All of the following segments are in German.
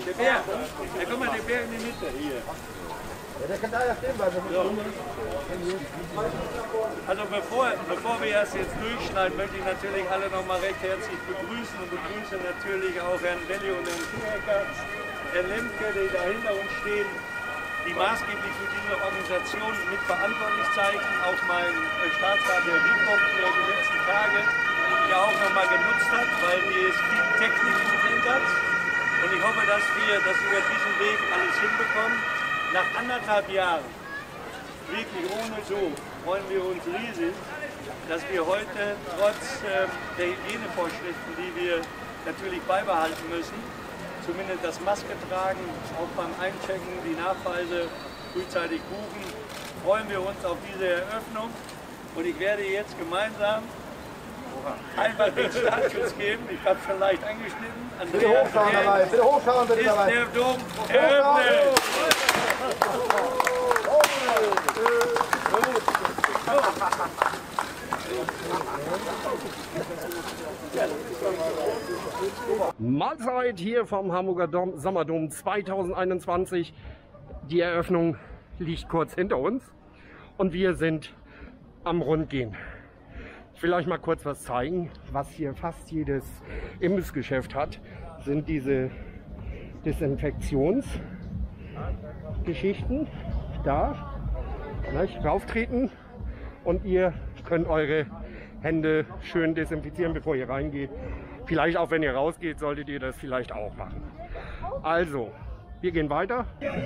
Der Bär. Ja, guck mal, der Bär in der Mitte hier. Ja, der kann da ja stehen bleiben. Also bevor wir das jetzt durchschneiden, möchte ich natürlich alle nochmal recht herzlich begrüßen und begrüße natürlich auch Herrn Belli und Herrn Schuhecker, Herrn Lemke, die da hinter uns stehen, die maßgeblich für diese Organisation mitverantwortlich zeichnen, auch mein Staatsrat der Wiekow die letzten Tage ja auch nochmal genutzt hat, weil hier ist viel Technik im Einsatz. Und ich hoffe, dass wir das über diesen Weg alles hinbekommen. Nach 1,5 Jahren, wirklich ohne so, freuen wir uns riesig, dass wir heute trotz der Hygienevorschriften, die wir natürlich beibehalten müssen, zumindest das Maske tragen, auch beim Einchecken, die Nachweise frühzeitig buchen, freuen wir uns auf diese Eröffnung. Und ich werde jetzt gemeinsam einmal den Startschuss geben. Ich habe schon leicht angeschnitten. Bitte hochschauen dabei, bitte hochschauen bitte dabei. Ist der Dom eröffnet. Mahlzeit hier vom Hamburger Sommerdom 2021. Die Eröffnung liegt kurz hinter uns und wir sind am Rundgehen. Ich will euch mal kurz was zeigen, was hier fast jedes Imbissgeschäft hat, sind diese Desinfektionsgeschichten. Da, rauftreten und ihr könnt eure Hände schön desinfizieren, bevor ihr reingeht. Vielleicht auch wenn ihr rausgeht, solltet ihr das vielleicht auch machen. Also, wir gehen weiter.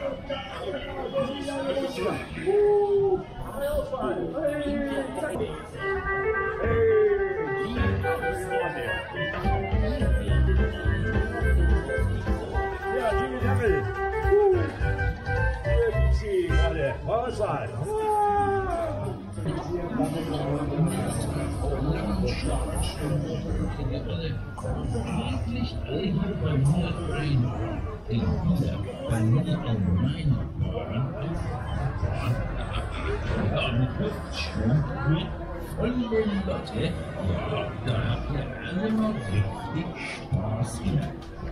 Lotte, ja, da habt ihr alle noch richtig Spaß hier.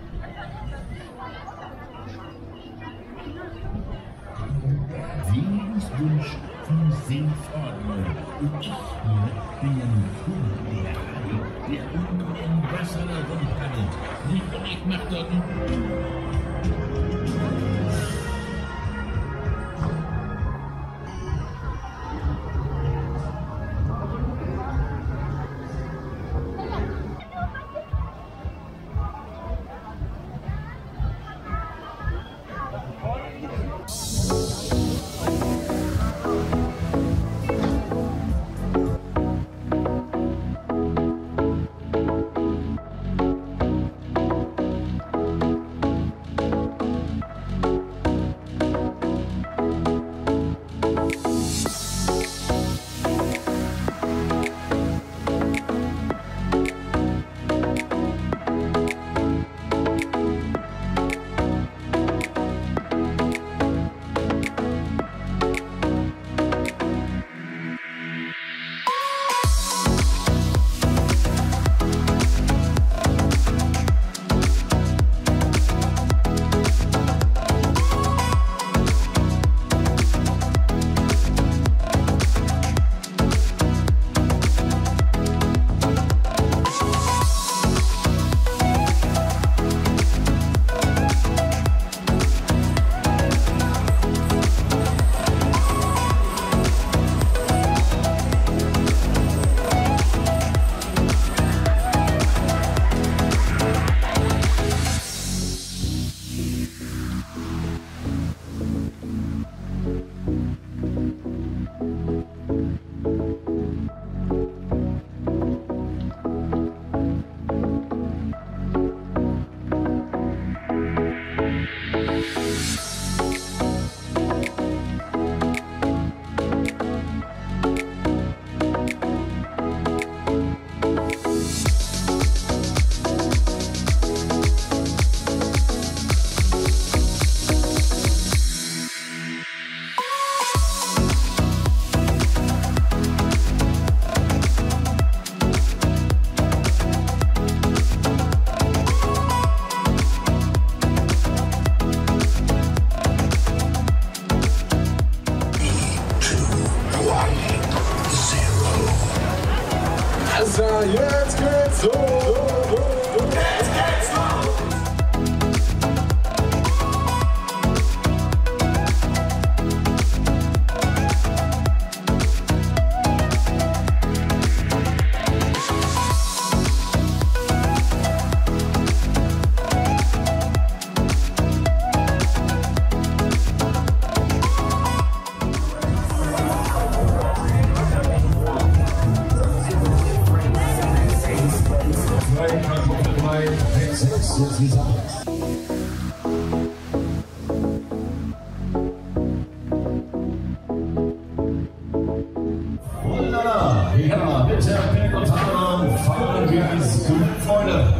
Segenswunsch von Seefahrer. Und ich hier bin ein Vogel, der unten im Wasser herumpaddelt. Und ich mach dort jetzt geht's los. Jetzt geht's los. Wunderbar, ja, bitte, Berg und Tal, fahren wir ins Glück, Freunde.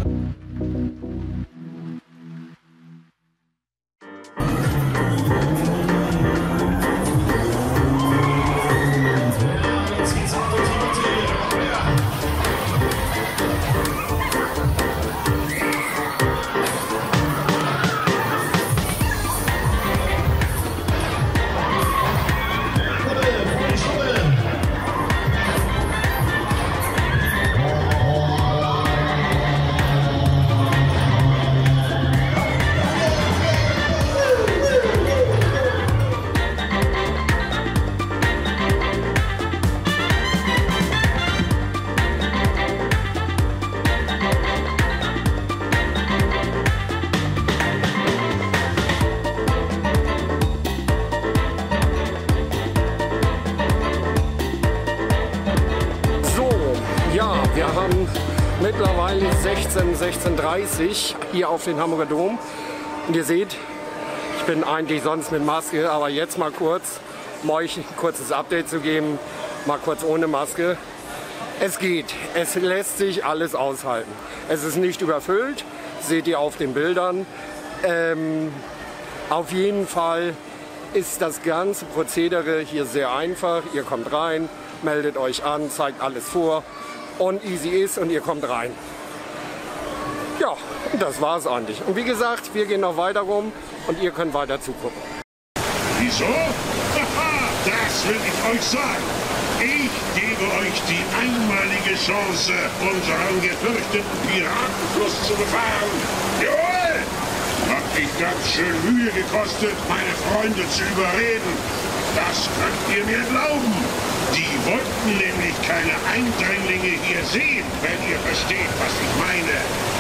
Wir haben mittlerweile 16:30 hier auf den Hamburger Dom. Und ihr seht, ich bin eigentlich sonst mit Maske, aber jetzt mal kurz, um euch ein kurzes Update zu geben, mal kurz ohne Maske. Es geht, es lässt sich alles aushalten. Es ist nicht überfüllt, seht ihr auf den Bildern. Auf jeden Fall ist das ganze Prozedere hier sehr einfach. Ihr kommt rein, meldet euch an, zeigt alles vor. Und easy ist und ihr kommt rein. Ja, das war's eigentlich. Und wie gesagt, wir gehen noch weiter rum und ihr könnt weiter zugucken. Wieso? Das will ich euch sagen. Ich gebe euch die einmalige Chance, unseren gefürchteten Piratenfluss zu befahren. Jawohl! Hat mich ganz schön Mühe gekostet, meine Freunde zu überreden. Das könnt ihr mir glauben. Die wollten nämlich keine Eindringlinge hier sehen, wenn ihr versteht, was ich meine.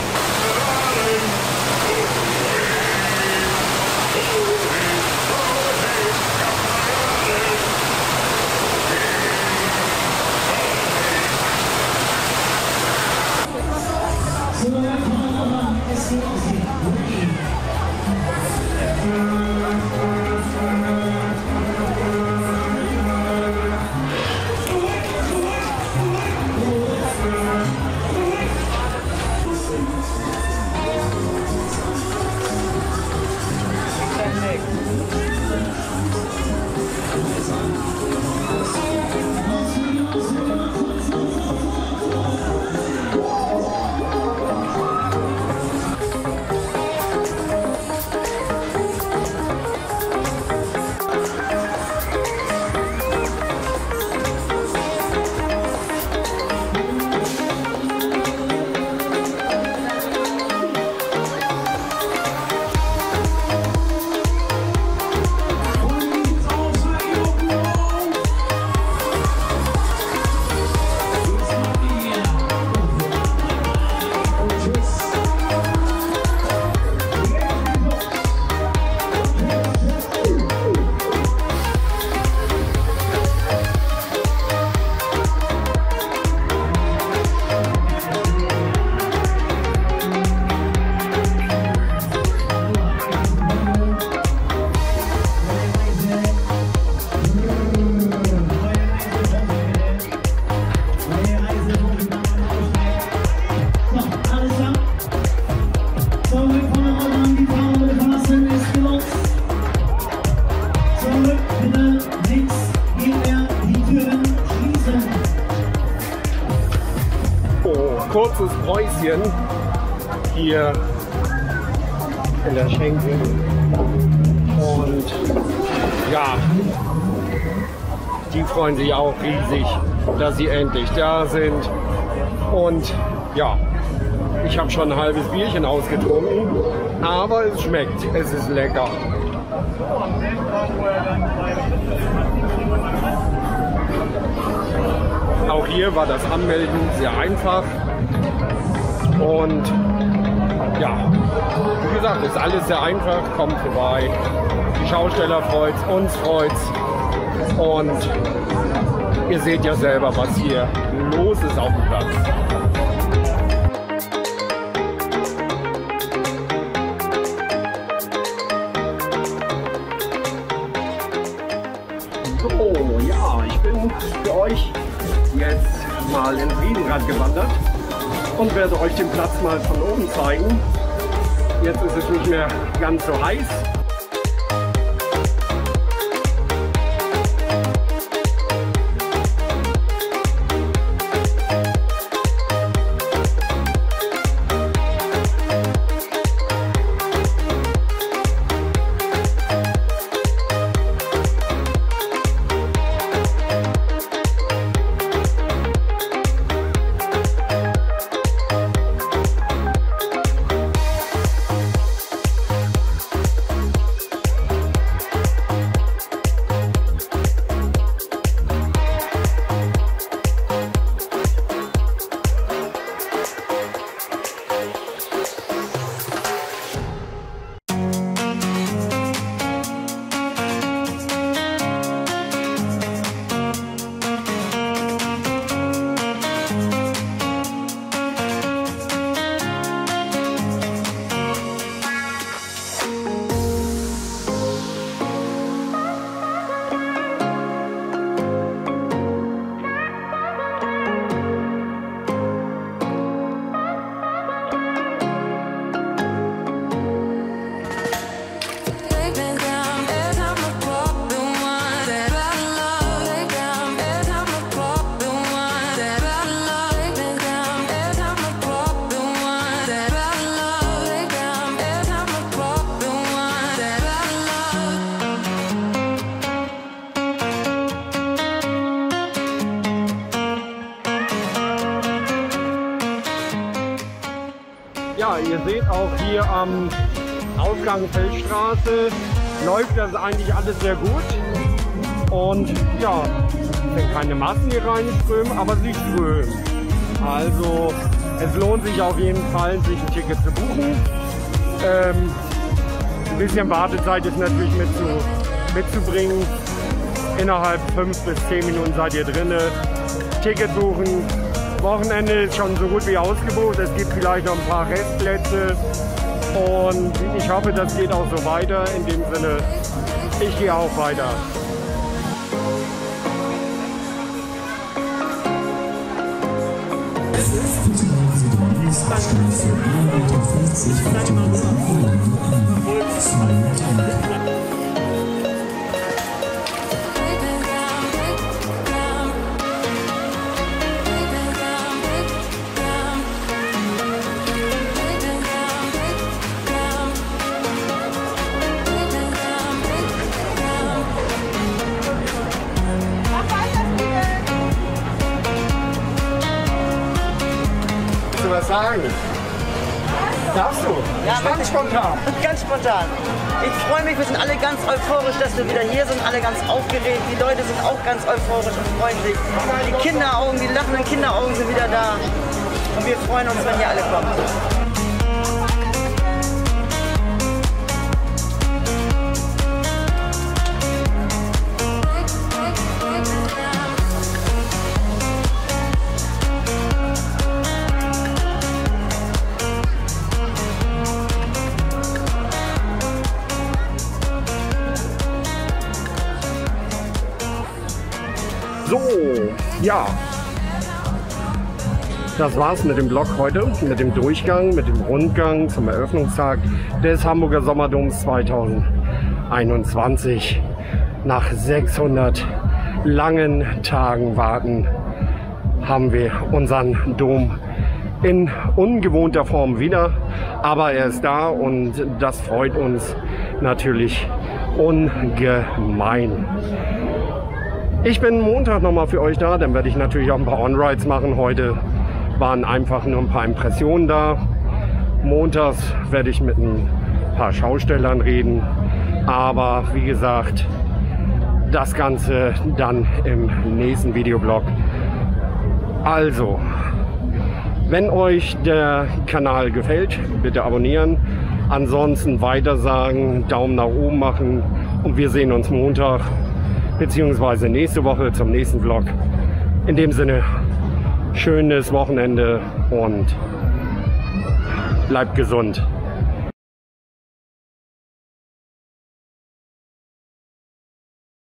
Kurzes Päuschen hier in der Schenke. Und ja, die freuen sich auch riesig, dass sie endlich da sind. Und ja, ich habe schon ein halbes Bierchen ausgetrunken, aber es schmeckt, es ist lecker. Auch hier war das Anmelden sehr einfach und ja, wie gesagt, ist alles sehr einfach, kommt vorbei. Die Schausteller freut's, uns freut's und ihr seht ja selber, was hier los ist auf dem Platz. So, ja, ich bin für euch jetzt mal ins Riesenrad gewandert und werde euch den Platz mal von oben zeigen. Jetzt ist es nicht mehr ganz so heiß. Ja, ihr seht auch hier am Ausgang Feldstraße läuft das eigentlich alles sehr gut. Und ja, es sind keine Massen hier reinströmen, aber sie strömen. Also es lohnt sich auf jeden Fall, sich ein Ticket zu buchen. Ein bisschen Wartezeit ist natürlich mitzubringen. Innerhalb 5 bis 10 Minuten seid ihr drin. Ticket buchen. Wochenende ist schon so gut wie ausgebucht. Es gibt vielleicht noch ein paar Restplätze. Und ich hoffe, das geht auch so weiter. In dem Sinne, ich gehe auch weiter. Was sagen? Darfst du? Ja, ganz spontan. Ganz spontan. Ich freue mich, wir sind alle ganz euphorisch, dass wir wieder hier sind, alle ganz aufgeregt. Die Leute sind auch ganz euphorisch und freuen sich. Die Kinderaugen, die lachenden Kinderaugen sind wieder da. Und wir freuen uns, wenn hier alle kommen. So, ja, das war's mit dem Vlog heute, mit dem Durchgang, mit dem Rundgang zum Eröffnungstag des Hamburger Sommerdoms 2021. Nach 600 langen Tagen Warten haben wir unseren Dom in ungewohnter Form wieder, aber er ist da und das freut uns natürlich ungemein. Ich bin Montag nochmal für euch da, dann werde ich natürlich auch ein paar On-Rides machen heute waren einfach nur ein paar Impressionen da. Montags werde ich mit ein paar Schaustellern reden, aber wie gesagt, das Ganze dann im nächsten Videoblog. Also, wenn euch der Kanal gefällt, bitte abonnieren. Ansonsten weitersagen, Daumen nach oben machen und wir sehen uns Montag bzw. nächste Woche zum nächsten Vlog. In dem Sinne, schönes Wochenende und bleibt gesund.